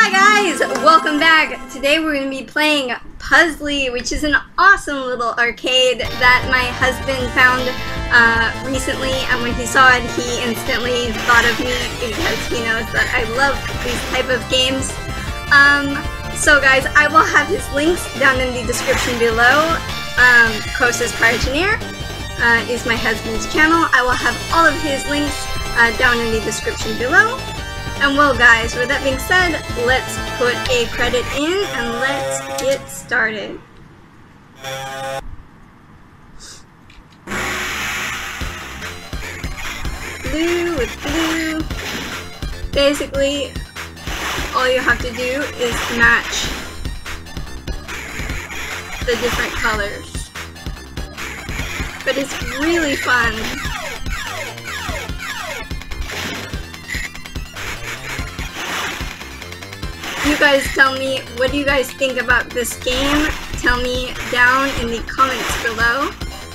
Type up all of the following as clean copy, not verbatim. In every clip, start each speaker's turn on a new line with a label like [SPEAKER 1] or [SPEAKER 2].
[SPEAKER 1] Hi guys, welcome back. Today we're going to be playing Puzzly, which is an awesome little arcade that my husband found recently, and when he saw it he instantly thought of me because he knows that I love these type of games. So guys, I will have his links down in the description below. Kostas Parageneer is my husband's channel. I will have all of his links down in the description below. And well guys, with that being said, let's put a credit in and let's get started. Blue with blue. Basically, all you have to do is match the different colors. But it's really fun. You guys tell me, what do you guys think about this game? Tell me down in the comments below.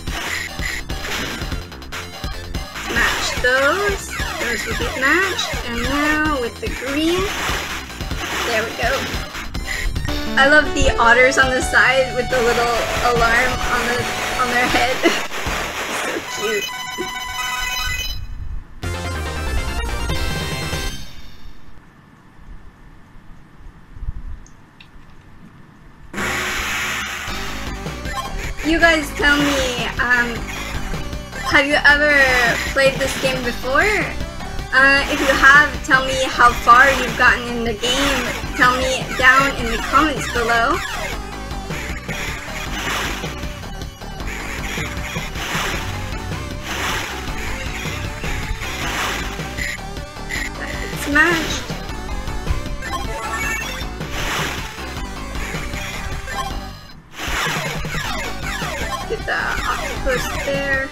[SPEAKER 1] Match those. Those will get matched. And now with the green. There we go. I love the otters on the side with the little alarm on their head. So cute. You guys tell me, have you ever played this game before? If you have, tell me how far you've gotten in the game. Tell me down in the comments below. It's matched. Get the octopus there.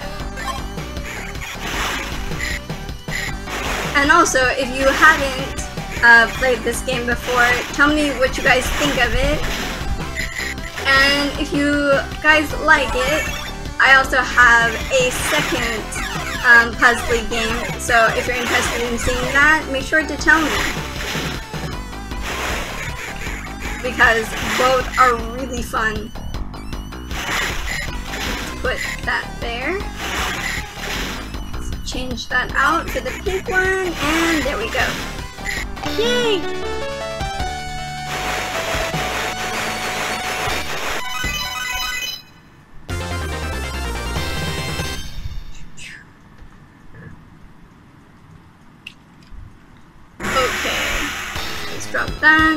[SPEAKER 1] And also, if you haven't played this game before, tell me what you guys think of it. And if you guys like it, I also have a second Puzzly game. So if you're interested in seeing that, make sure to tell me. Because both are really fun. Put that there. Let's change that out for the pink one, and there we go. Yay! Okay, let's drop that.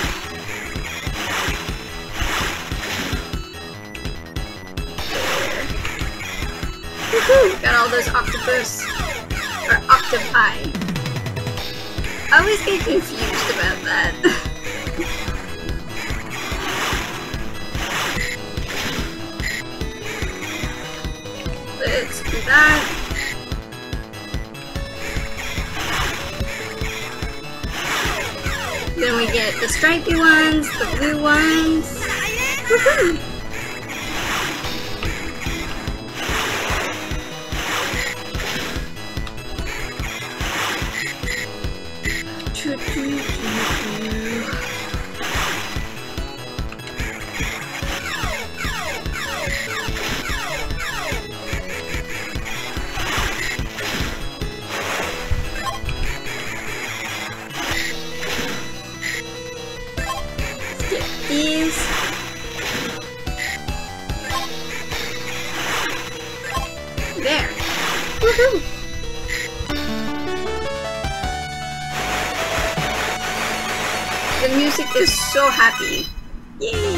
[SPEAKER 1] Got all those octopus, or octopi. I always get confused about that. Let's do that. Then we get the stripy ones, the blue ones. Woohoo! These. There. Woohoo! The music is so happy. Yay!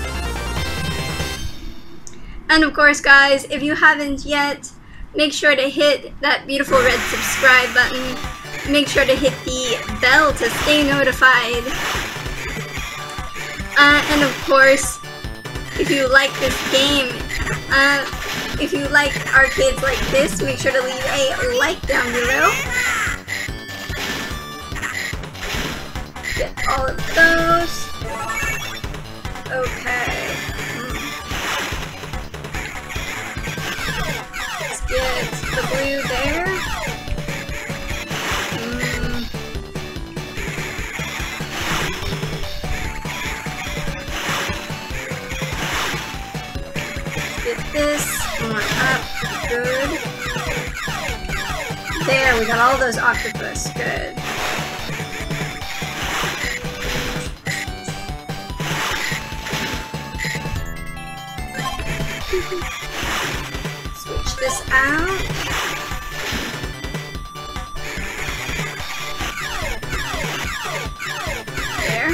[SPEAKER 1] And of course guys, if you haven't yet, make sure to hit that beautiful red subscribe button. Make sure to hit the bell to stay notified. And of course, if you like this game, if you like arcades like this, make sure to leave a like down below. Get all of those. Okay. Let's get the blue there. Good. There, we got all those octopus. Good. Switch this out. There.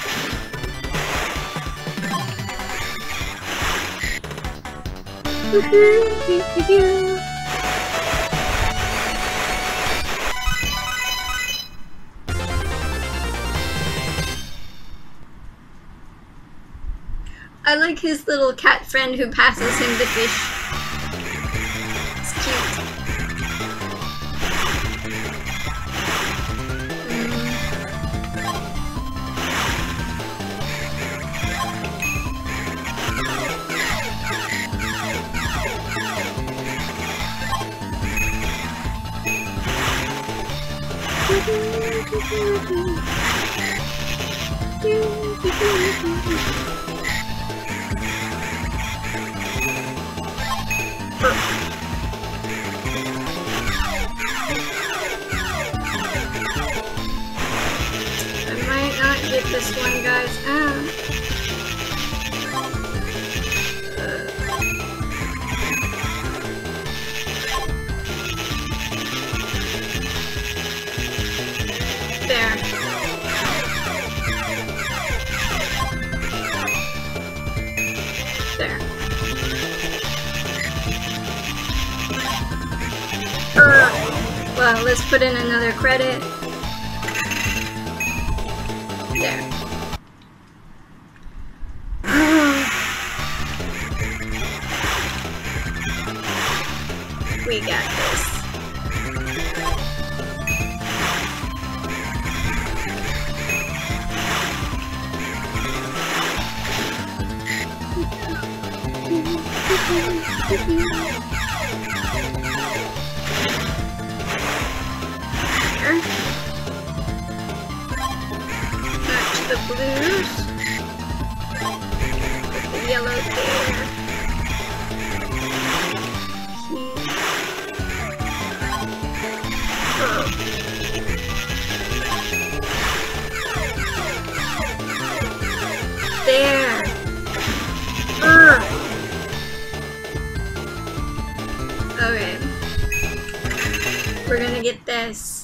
[SPEAKER 1] I like his little cat friend who passes him the fish. It's cute. I might not get this one, guys. There. There. Well, let's put in another credit. There. We got this. Match the blues. Put the yellow there. There. Okay. We're gonna get this.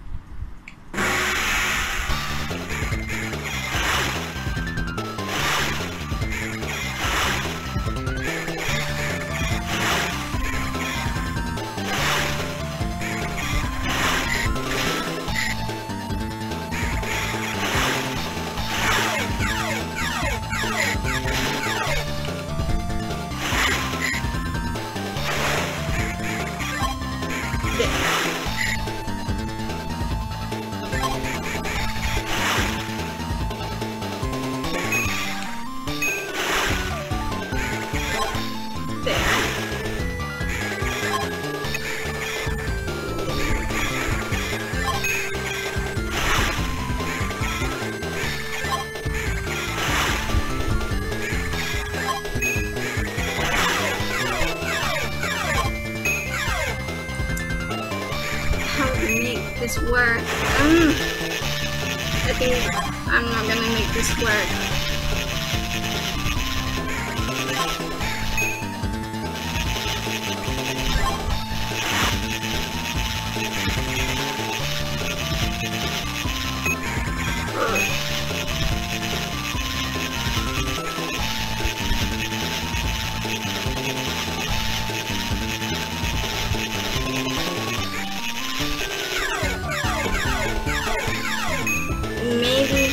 [SPEAKER 1] This work. I think I'm not gonna make this work. Maybe.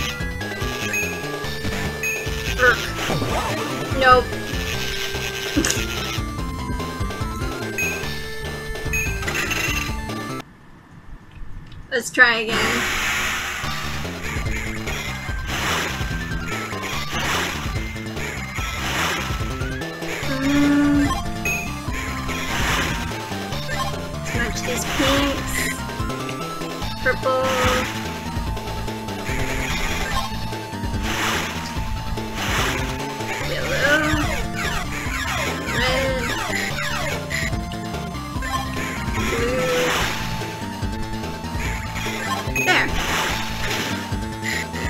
[SPEAKER 1] Nope. Let's try again. Let's match these pinks. Purple.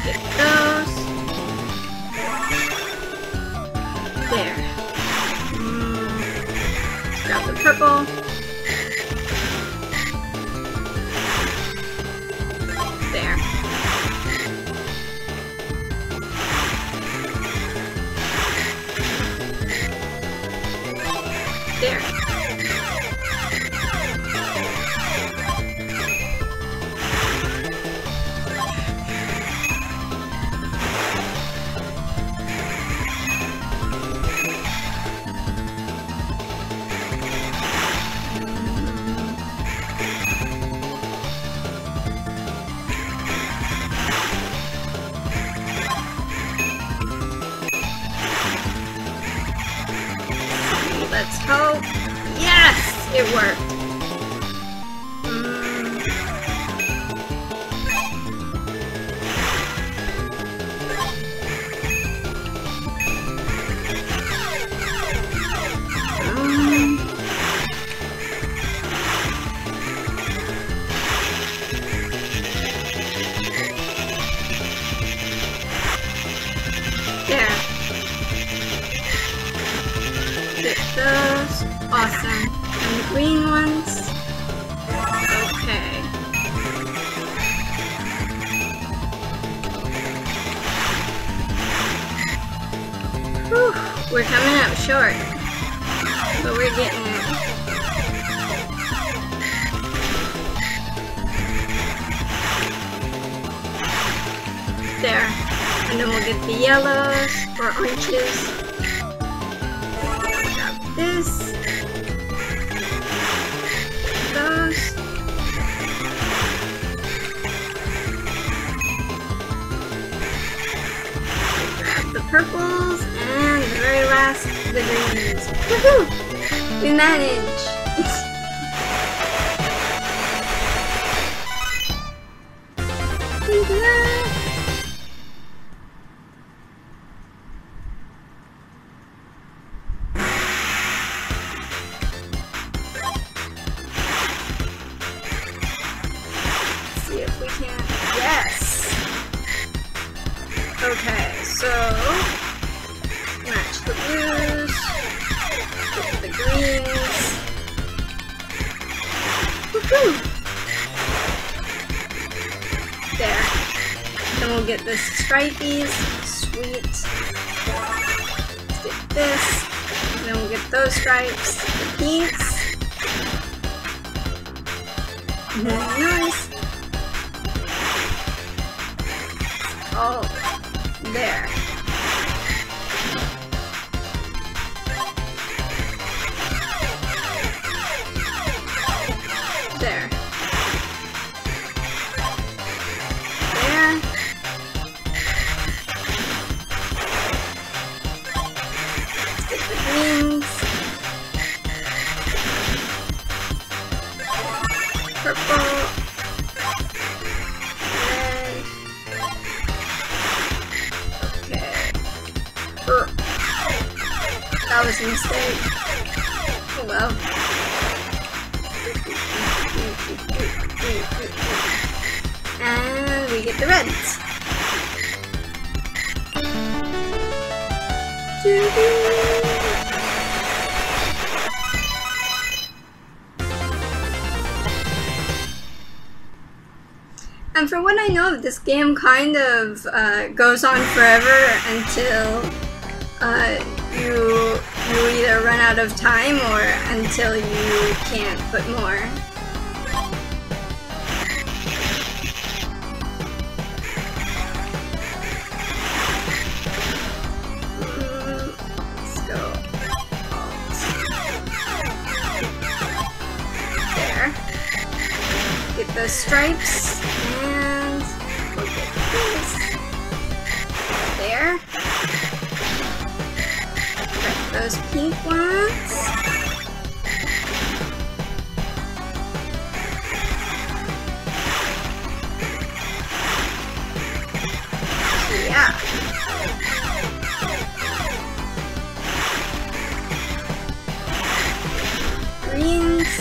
[SPEAKER 1] Get those. There. Let's grab the purple. There. There. Let's hope. Yes! It worked. There. Get those. Awesome. And the green ones. Okay. Whew. We're coming up short. But we're getting it. There. And then we'll get the yellows or oranges. Grab this. Those. Grab the purples and the very last, the greens. Woohoo! We managed! See if we can. Yes! Okay, so match the blues with the greens. Woohoo! There. Then we'll get the stripies. Sweet. Let's get this. And then we'll get those stripes. The pinks. Nice. Oh, there. There. There. Get the greens. Purple. That was a mistake. Oh well. And we get the reds. And for what I know, this game kind of goes on forever until you either run out of time or until you can't put more. Let's go. There. Get those stripes and we'll get this. There. Those pink ones. Yeah. Greens.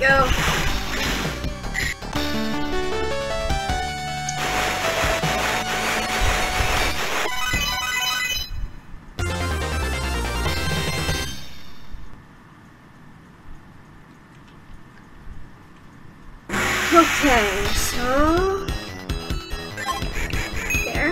[SPEAKER 1] go. Okay, so there.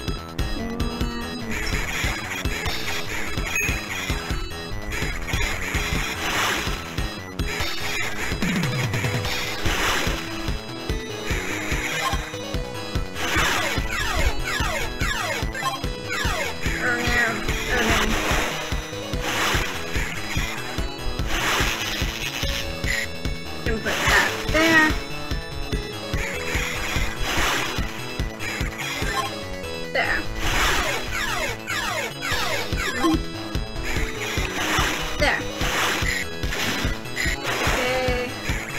[SPEAKER 1] Can put that there. There. There. Okay.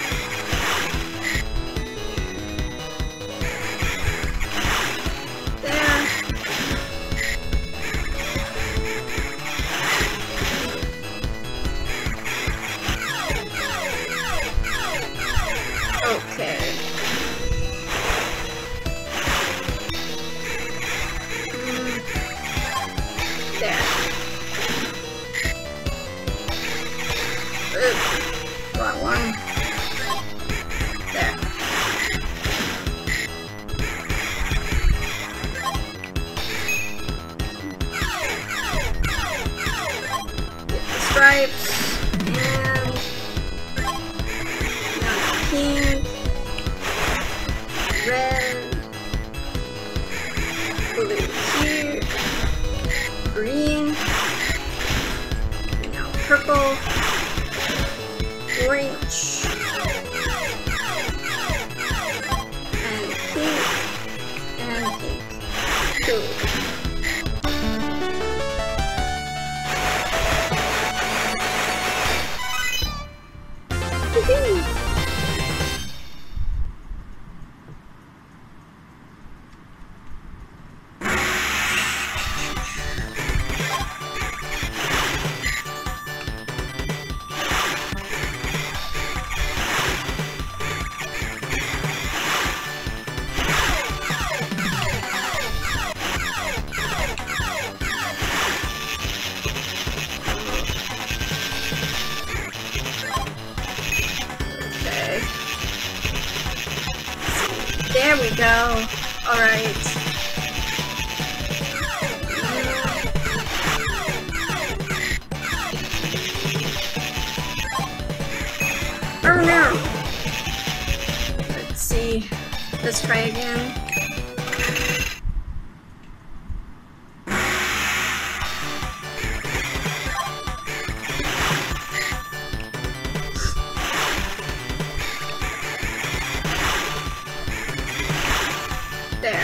[SPEAKER 1] There. Okay. There. Oops. Wrong one. There. Get the stripes and pink, red, blue here, green, now purple, orange, and pink. Cool. Woohoo! Okay. There we go. Alright. Oh no! Let's see. Let's try again. There.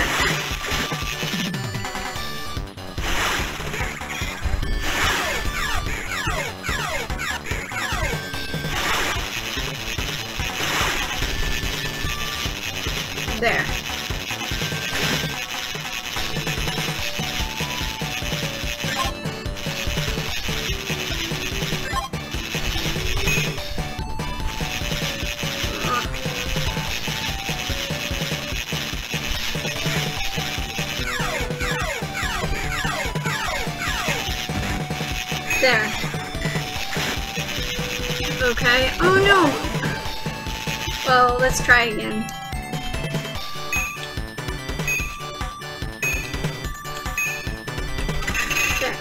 [SPEAKER 1] There. There. Okay. Oh no! Well, let's try again. There.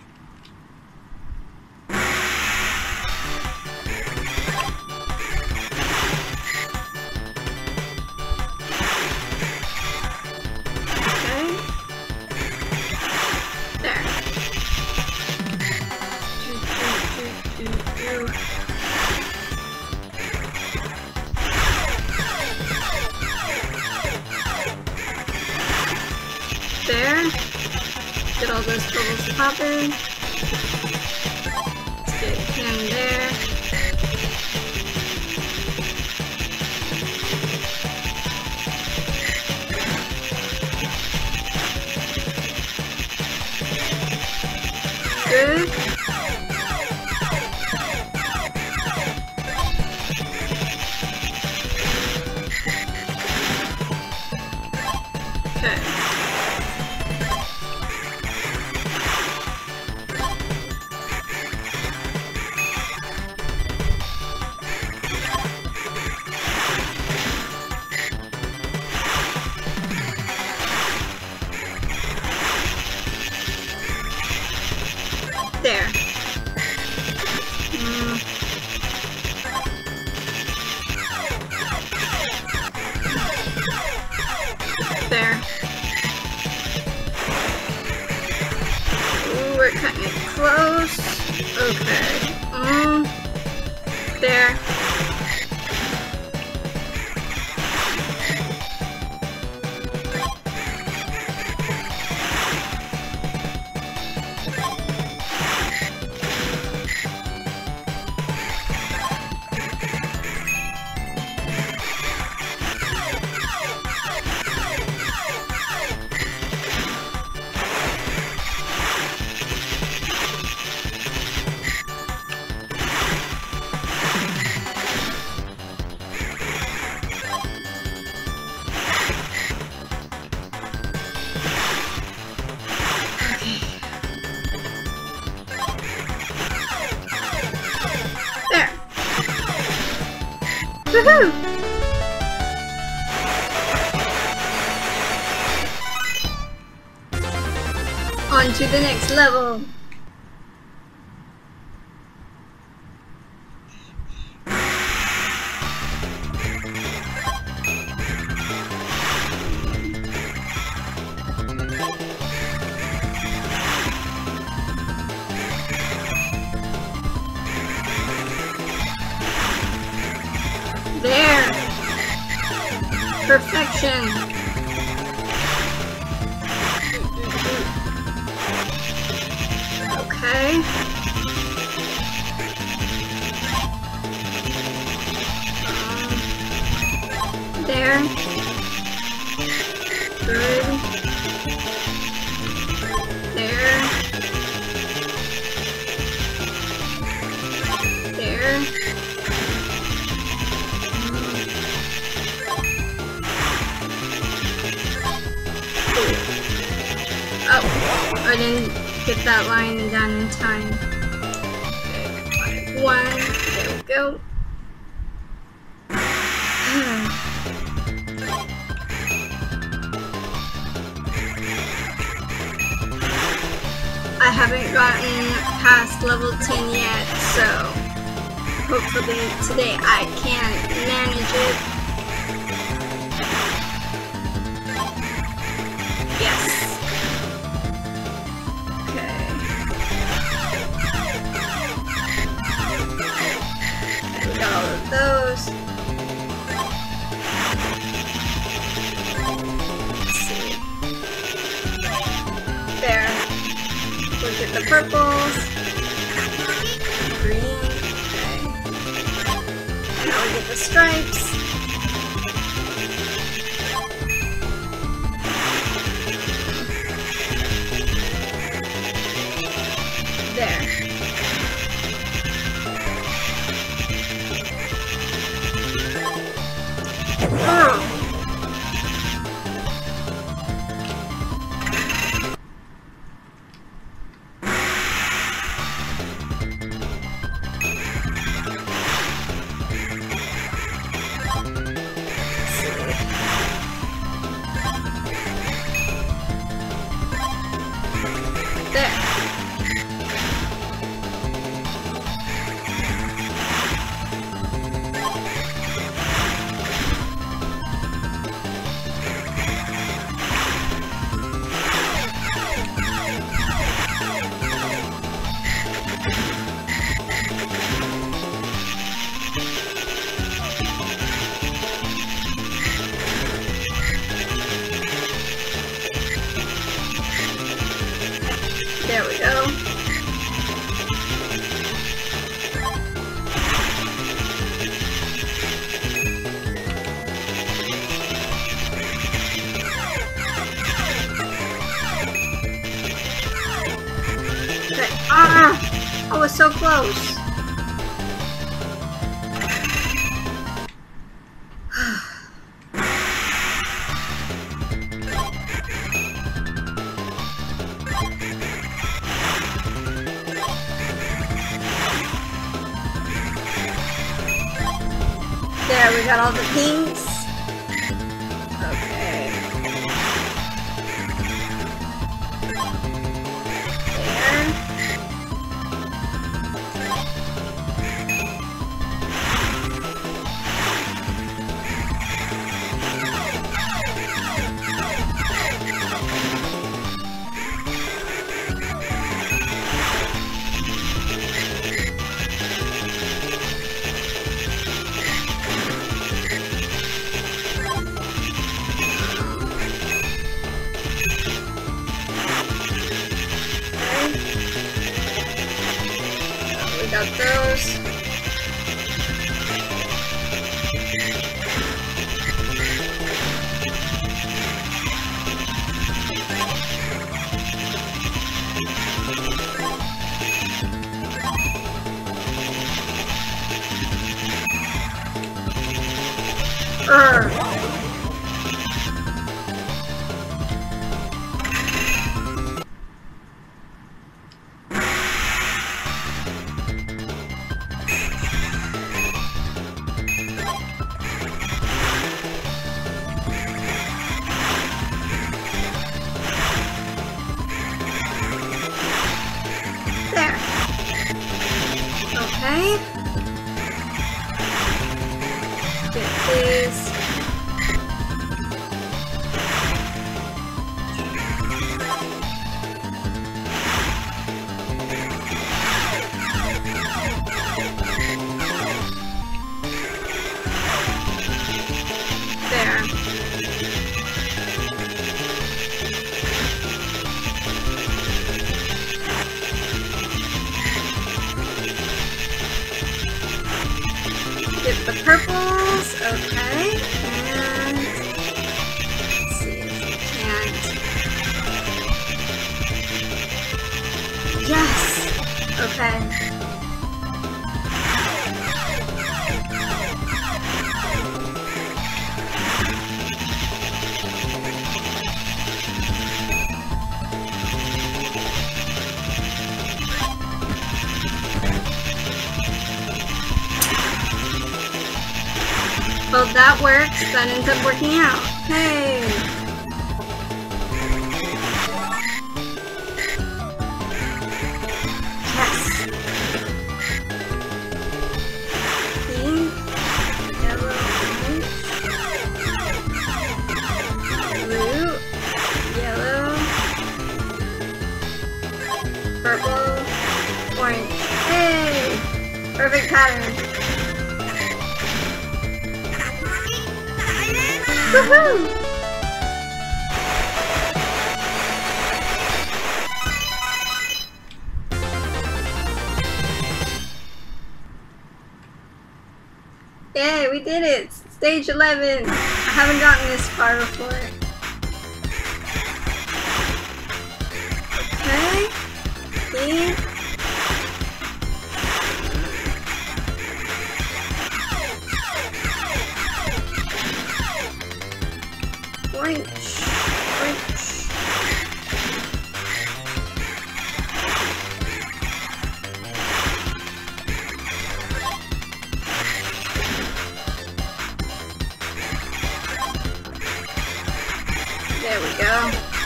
[SPEAKER 1] Okay. There. There. Get all those bubbles popping. Let's get him there. Good. There. There. Ooh, we're cutting it close. Okay. There. Woohoo! On to the next level. There! Perfection! Okay. There. Good. There. There. Oh, I didn't get that line done in time. Okay, 1, there we go. I haven't gotten past level 10 yet, so hopefully today I can manage it. Yes. All of those. Let's see. There. Look at the purples. Green. Okay. Now we get the stripes. There. There we go. Okay. Ah! I was so close. There, we got all the pinks. Okay. There. got those. There. Okay. Get this. There. Get the purples, okay, and let's see if we can't. Yes! Okay. Well, that works. That ends up working out. Hey! Yes! Pink, yellow, blue, yellow, purple, orange. Hey! Perfect pattern. Woohoo! Yay, we did it! Stage 11! I haven't gotten this far before. Okay. Pink. Orange. Orange. There we go.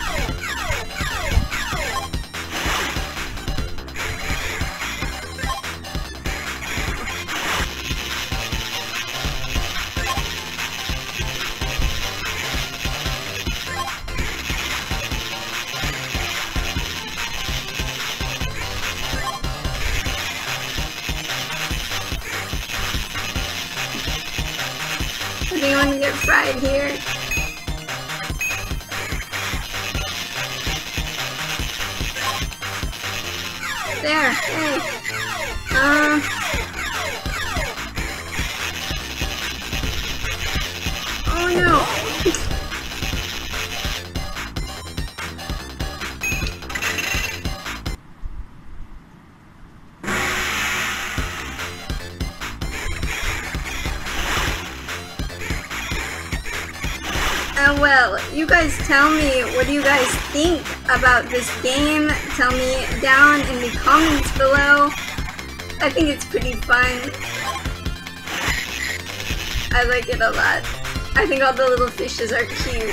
[SPEAKER 1] Is anyone gonna get fried here? There, hey. Oh no. Well, you guys tell me, what do you guys think about this game? Tell me down in the comments below. I think it's pretty fun. I like it a lot. I think all the little fishes are cute.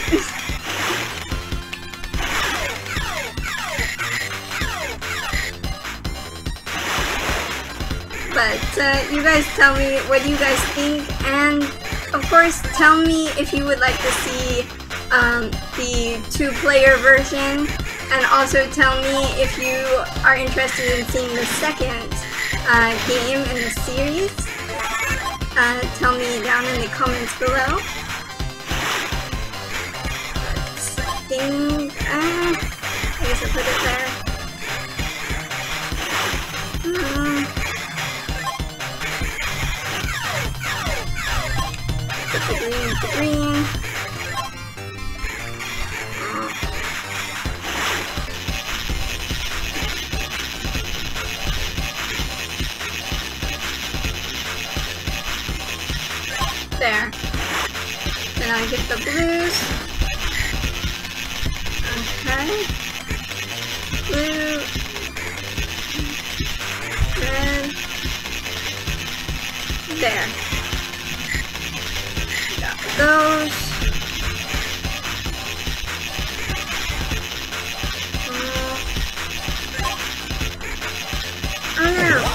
[SPEAKER 1] But you guys tell me, what do you guys think? And of course, tell me if you would like to see the 2-player version, and also tell me if you are interested in seeing the second game in the series. Tell me down in the comments below. I guess I'll put it there. the green. There. Then I get the blues. Okay. Blue. Red. There. Got those. Oh no.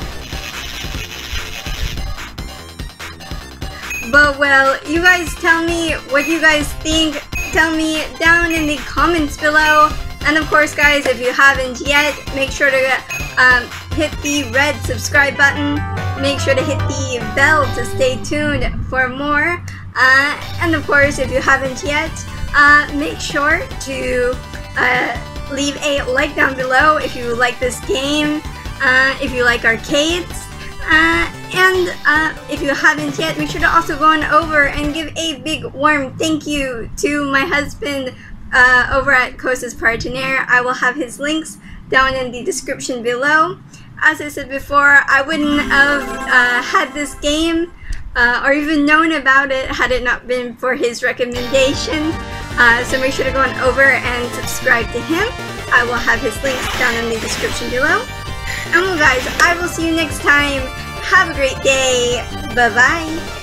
[SPEAKER 1] But well, you guys tell me what you guys think. Tell me down in the comments below. And of course guys, if you haven't yet, make sure to hit the red subscribe button. Make sure to hit the bell to stay tuned for more. And of course, if you haven't yet, make sure to leave a like down below if you like this game, if you like arcades. And if you haven't yet, make sure to also go on over and give a big warm thank you to my husband over at Kosas Partenaire. I will have his links down in the description below. As I said before, I wouldn't have had this game or even known about it had it not been for his recommendation. So make sure to go on over and subscribe to him. I will have his links down in the description below. And well guys, I will see you next time. Have a great day. Bye bye.